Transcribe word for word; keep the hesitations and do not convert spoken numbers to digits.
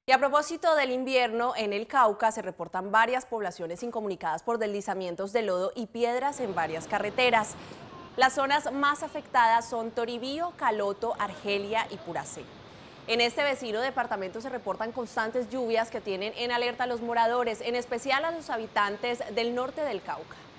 Y a propósito del invierno, en el Cauca se reportan varias poblaciones incomunicadas por deslizamientos de lodo y piedras en varias carreteras. Las zonas más afectadas son Toribío, Caloto, Argelia y Puracé. En este vecino departamento se reportan constantes lluvias que tienen en alerta a los moradores, en especial a los habitantes del norte del Cauca.